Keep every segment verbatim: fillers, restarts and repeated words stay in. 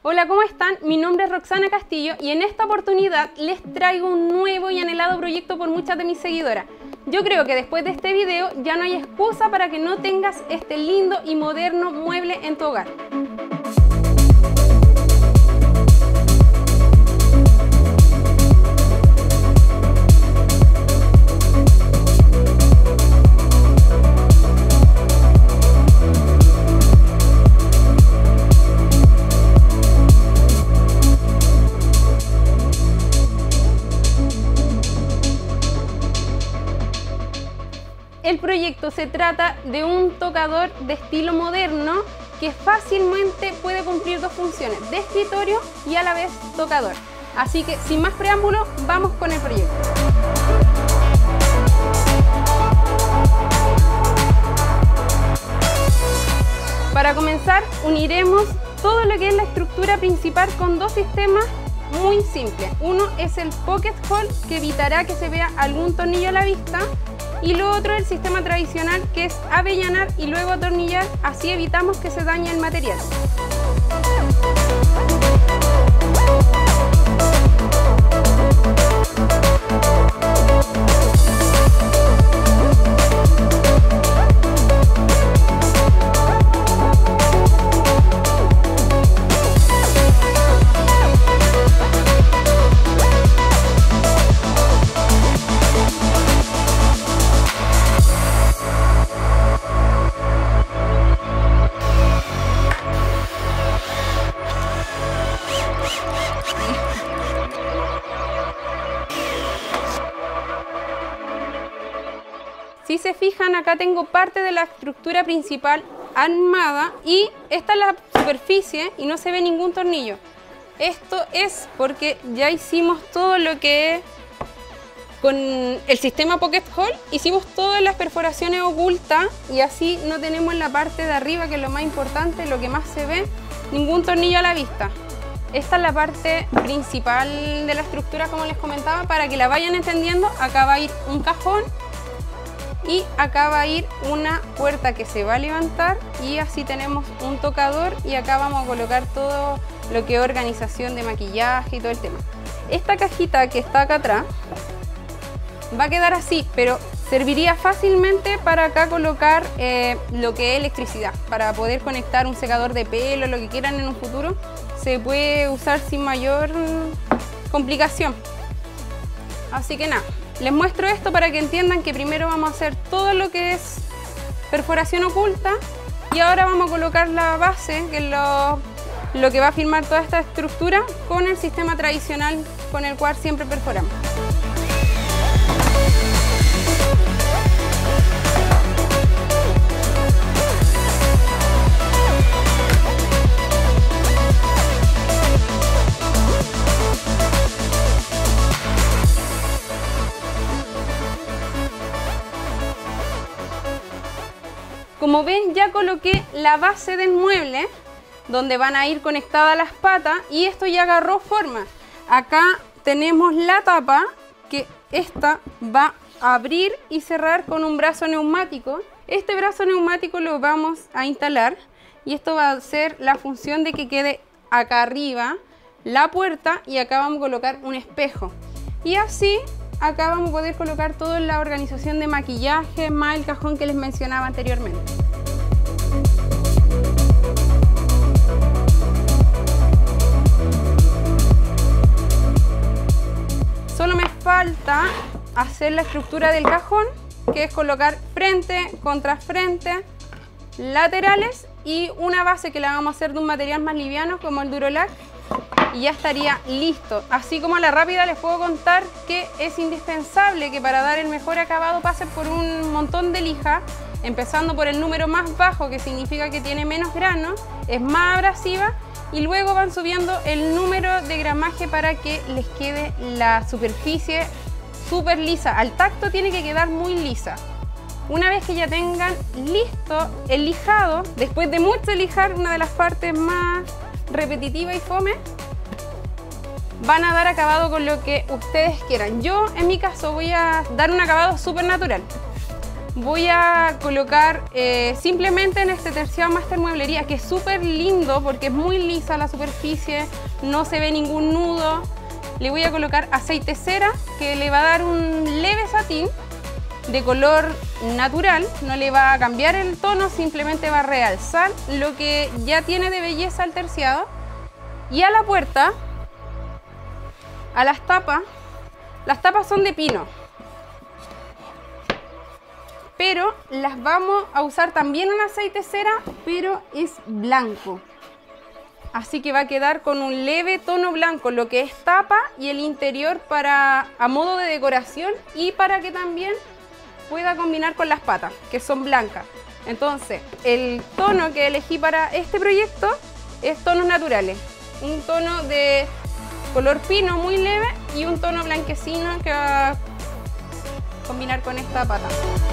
Hola, ¿cómo están? Mi nombre es Roxana Castillo y en esta oportunidad les traigo un nuevo y anhelado proyecto por muchas de mis seguidoras. Yo creo que después de este video ya no hay excusa para que no tengas este lindo y moderno mueble en tu hogar. El proyecto se trata de un tocador de estilo moderno que fácilmente puede cumplir dos funciones, de escritorio y a la vez tocador. Así que sin más preámbulo, vamos con el proyecto. Para comenzar, uniremos todo lo que es la estructura principal con dos sistemas muy simples. Uno es el Pocket Hole, que evitará que se vea algún tornillo a la vista. Y lo otro es el sistema tradicional, que es avellanar y luego atornillar, así evitamos que se dañe el material. Si se fijan, acá tengo parte de la estructura principal armada y esta es la superficie y no se ve ningún tornillo. Esto es porque ya hicimos todo lo que es con el sistema Pocket Hole, hicimos todas las perforaciones ocultas y así no tenemos en la parte de arriba, que es lo más importante, lo que más se ve, ningún tornillo a la vista. Esta es la parte principal de la estructura, como les comentaba, para que la vayan entendiendo. Acá va a ir un cajón y acá va a ir una puerta que se va a levantar y así tenemos un tocador, y acá vamos a colocar todo lo que es organización de maquillaje y todo el tema. Esta cajita que está acá atrás va a quedar así, pero serviría fácilmente para acá colocar eh, lo que es electricidad, para poder conectar un secador de pelo, lo que quieran en un futuro, se puede usar sin mayor complicación. Así que nada, les muestro esto para que entiendan que primero vamos a hacer todo lo que es perforación oculta y ahora vamos a colocar la base, que es lo, lo que va a firmar toda esta estructura con el sistema tradicional con el cual siempre perforamos. Como ven, ya coloqué la base del mueble donde van a ir conectadas las patas y esto ya agarró forma. Acá tenemos la tapa, que esta va a abrir y cerrar con un brazo neumático. Este brazo neumático lo vamos a instalar y esto va a ser la función de que quede acá arriba la puerta y acá vamos a colocar un espejo. Y así acá vamos a poder colocar toda la organización de maquillaje más el cajón que les mencionaba anteriormente. Solo me falta hacer la estructura del cajón, que es colocar frente contra frente, laterales y una base que la vamos a hacer de un material más liviano como el Durolac. Y ya estaría listo. Así como a la rápida les puedo contar que es indispensable que para dar el mejor acabado pasen por un montón de lija, empezando por el número más bajo, que significa que tiene menos grano, es más abrasiva, y luego van subiendo el número de gramaje para que les quede la superficie súper lisa. Al tacto tiene que quedar muy lisa. Una vez que ya tengan listo el lijado, después de mucho lijar, una de las partes más repetitiva y fome, van a dar acabado con lo que ustedes quieran. Yo en mi caso voy a dar un acabado súper natural, voy a colocar eh, simplemente en este terciado Master Mueblería, que es súper lindo porque es muy lisa la superficie, no se ve ningún nudo. Le voy a colocar aceite cera, que le va a dar un leve satín de color natural, no le va a cambiar el tono, simplemente va a realzar lo que ya tiene de belleza el terciado. Y a la puerta, a las tapas, las tapas son de pino, pero las vamos a usar también en aceite cera, pero es blanco. Así que va a quedar con un leve tono blanco, lo que es tapa y el interior para a modo de decoración y para que también pueda combinar con las patas, que son blancas. Entonces, el tono que elegí para este proyecto es tonos naturales. Un tono de color pino muy leve y un tono blanquecino que va a combinar con esta pata.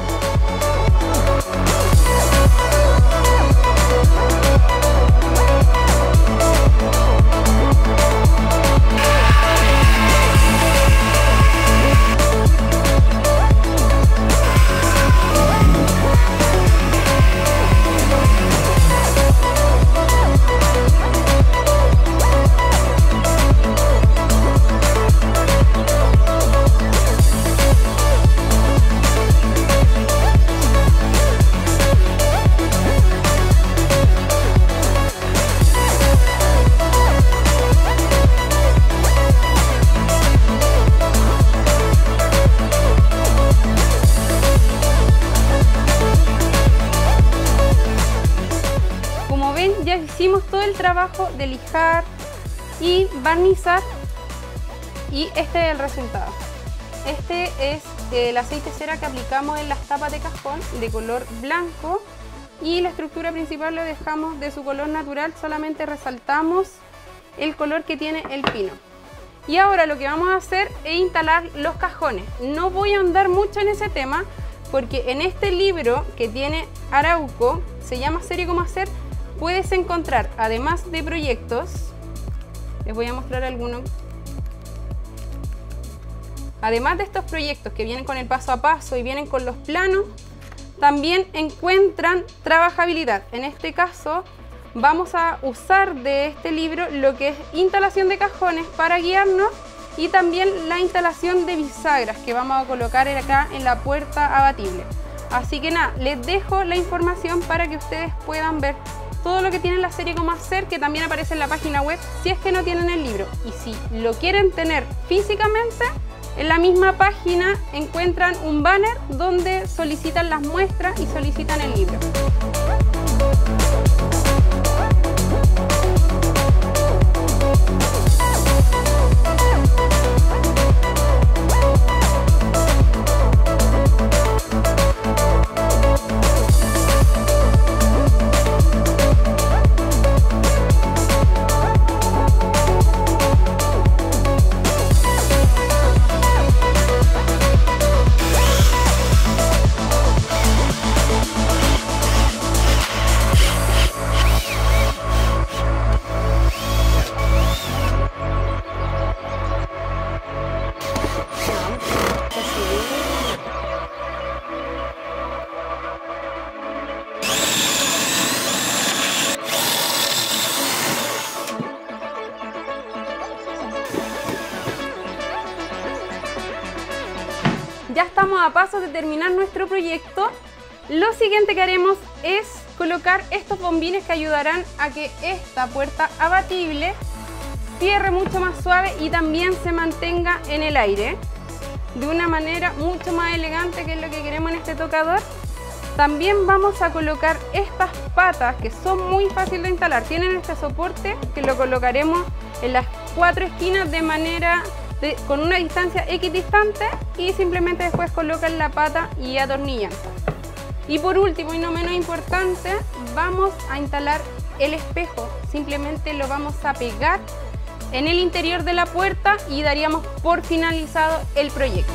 Ya hicimos todo el trabajo de lijar y barnizar y este es el resultado. Este es el aceite cera que aplicamos en las tapas de cajón de color blanco y la estructura principal lo dejamos de su color natural, solamente resaltamos el color que tiene el pino. Y ahora lo que vamos a hacer es instalar los cajones. No voy a ahondar mucho en ese tema porque en este libro que tiene Arauco, se llama Serie Cómo Hacer, puedes encontrar, además de proyectos, les voy a mostrar algunos. Además de estos proyectos que vienen con el paso a paso y vienen con los planos, también encuentran trabajabilidad. En este caso, vamos a usar de este libro lo que es instalación de cajones para guiarnos y también la instalación de bisagras que vamos a colocar acá en la puerta abatible. Así que nada, les dejo la información para que ustedes puedan ver todo lo que tiene la serie Cómo Hacer, que también aparece en la página web si es que no tienen el libro. Y si lo quieren tener físicamente, en la misma página encuentran un banner donde solicitan las muestras y solicitan el libro. Ya estamos a paso de terminar nuestro proyecto. Lo siguiente que haremos es colocar estos bombines que ayudarán a que esta puerta abatible cierre mucho más suave y también se mantenga en el aire de una manera mucho más elegante, que es lo que queremos en este tocador. También vamos a colocar estas patas que son muy fáciles de instalar. Tienen este soporte que lo colocaremos en las cuatro esquinas de manera de, con una distancia equidistante, y simplemente después colocan la pata y atornillan. Y por último y no menos importante, vamos a instalar el espejo. Simplemente lo vamos a pegar en el interior de la puerta y daríamos por finalizado el proyecto.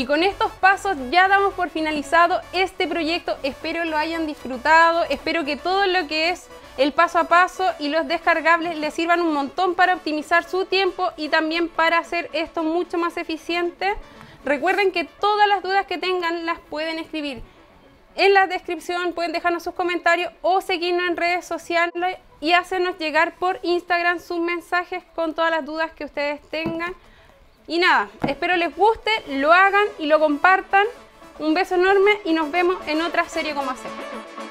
con estos pasos ya damos por finalizado este proyecto. Espero lo hayan disfrutado, espero que todo lo que es el paso a paso y los descargables les sirvan un montón para optimizar su tiempo y también para hacer esto mucho más eficiente. Recuerden que todas las dudas que tengan las pueden escribir en la descripción, pueden dejarnos sus comentarios o seguirnos en redes sociales y hacernos llegar por Instagram sus mensajes con todas las dudas que ustedes tengan. Y nada, espero les guste, lo hagan y lo compartan. Un beso enorme y nos vemos en otra serie Cómo Hacer.